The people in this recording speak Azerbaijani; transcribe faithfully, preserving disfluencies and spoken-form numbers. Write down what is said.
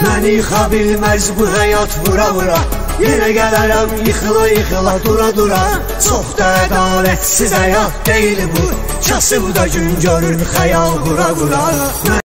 Məni yıxa bilməz bu həyat vura vura. Yenə gələrəm yıxıla yıxıla dura dura. Çox da ədalətsiz həyat deyil bu. Kasıb da gün görür xəyal qura qura.